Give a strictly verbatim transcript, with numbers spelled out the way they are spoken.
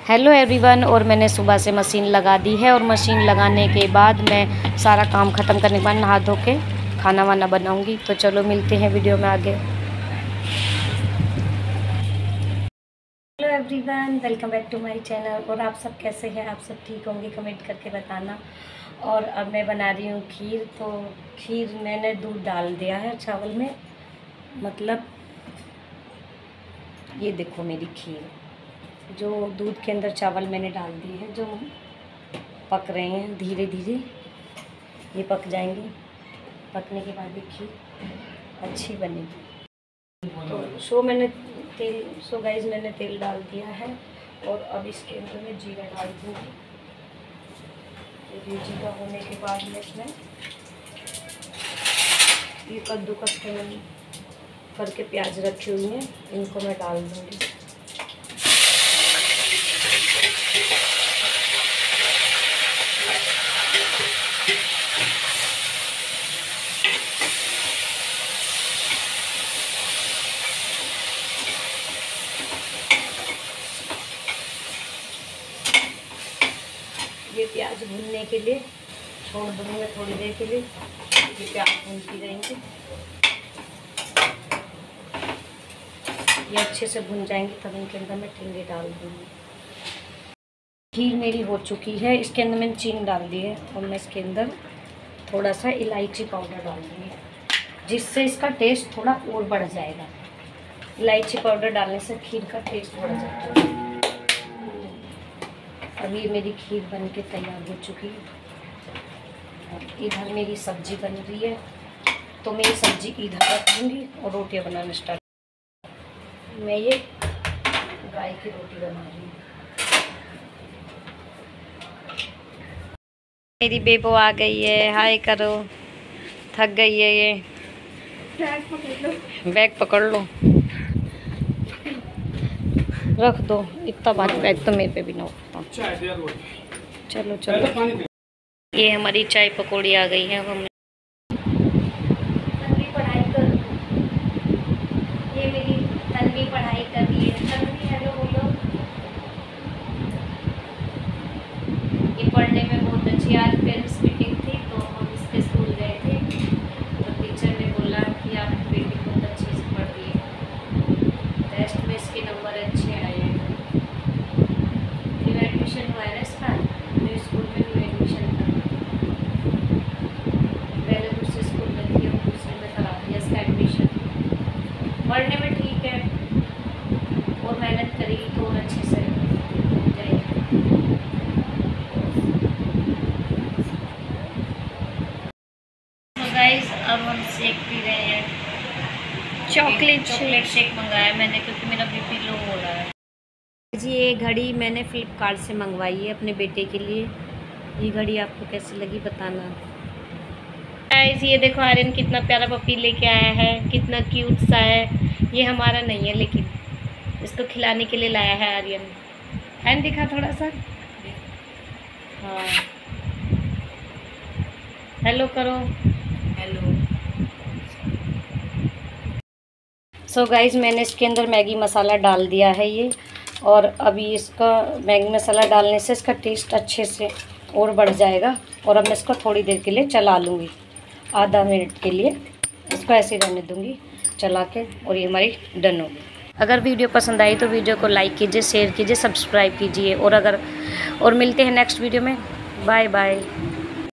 Hello everyone. और मैंने सुबह से मशीन लगा दी है और मशीन लगाने के बाद मैं सारा काम ख़त्म करने के बाद नहा धो के खाना वाना बनाऊंगी। तो चलो मिलते हैं वीडियो में आगे। Hello everyone, welcome back to my channel. और आप सब कैसे हैं? आप सब ठीक होंगे, कमेंट करके बताना। और अब मैं बना रही हूँ खीर। तो खीर मैंने दूध डाल दिया है चावल में, मतलब ये देखो मेरी खीर, जो दूध के अंदर चावल मैंने डाल दिए हैं, जो पक रहे हैं धीरे धीरे, ये पक जाएंगे। पकने के बाद ये खीर अच्छी बनेगी। तो सो मैंने तेल सो गाइस मैंने तेल डाल दिया है और अब इसके अंदर मैं जीरा डाल दूँगी। ये जीरा होने के बाद मैं इसमें ये कद्दूकस करके प्याज रखी हुई हैं, इनको मैं डाल दूँगी। ये प्याज भूनने के लिए छोड़ दूँगी मैं थोड़ी देर के लिए। ये प्याज भूनती रहेंगे, ये अच्छे से भून जाएंगे, तब इनके अंदर मैं टिंडे डाल दूँगी। खीर मेरी हो चुकी है, इसके अंदर मैंने चीनी डाल दी है और मैं इसके अंदर थोड़ा सा इलायची पाउडर डाल दूँगी, जिससे इसका टेस्ट थोड़ा और बढ़ जाएगा। इलायची पाउडर डालने से खीर का टेस्ट बढ़ जाता है। अभी मेरी खीर बन के तैयार हो चुकी है। इधर मेरी सब्जी बन रही है, तो मैं ये सब्जी इधर रख दूँगी और रोटियां बनाना स्टार्ट। मैं ये गाय की रोटी बना रही हूँ। मेरी बेबो आ गई है, हाय करो। थक गई है ये। बैग पकड़ लो, बैग पकड़ लो, रख दो। इतना भारी बैग तो मेरे पे भी ना होता। चलो चलो, ये हमारी चाय पकौड़ी आ गई है। हमने तन्वी पढ़ाई कर ये मेरी तन्वी पढ़ाई कर रही है। तन्वी हेलो बोलो। ये पढ़ने में बहुत अच्छी। आज पेरेंट्स मीटिंग थी तो हम इसके स्कूल गए थे, तो टीचर ने बोला कि आपकी बेटी बहुत अच्छे से पढ़ रही है, टेस्ट में इसके नंबर अच्छे आए हैं। न्यू एडमिशन हुआ है ना इसका, न्यू स्कूल में न्यू एडमिशन था। पहले दूसरे स्कूल में थी, अब दूसरे में करा दिया इसका एडमिशन। पढ़ने में ठीक है और मेहनत करेगी तो और अच्छे से जाएगी। तो गाइस अब हम शेक पी रहे हैं। चॉकलेट चॉकलेट शेक मंगाया मैंने, क्योंकि मेरा बीपी लो हो रहा है जी। ये घड़ी मैंने फ्लिपकार्ट से मंगवाई है अपने बेटे के लिए। ये घड़ी आपको कैसी लगी बताना। गाइस ये देखो आर्यन कितना प्यारा पपी लेके आया है, कितना क्यूट सा है। ये हमारा नहीं है, लेकिन इसको खिलाने के लिए लाया है आर्यन। हैन दिखा थोड़ा सा, हाँ हेलो करो, हेलो। सो गाइस मैंने इसके अंदर मैगी मसाला डाल दिया है ये, और अभी इसका मैगी मसाला डालने से इसका टेस्ट अच्छे से और बढ़ जाएगा। और अब मैं इसको थोड़ी देर के लिए चला लूँगी, आधा मिनट के लिए इसको ऐसे रहने दूँगी चला के। और ये हमारी डन होगी। अगर वीडियो पसंद आई तो वीडियो को लाइक कीजिए, शेयर कीजिए, सब्सक्राइब कीजिए। और अगर और मिलते हैं नेक्स्ट वीडियो में। Bye bye.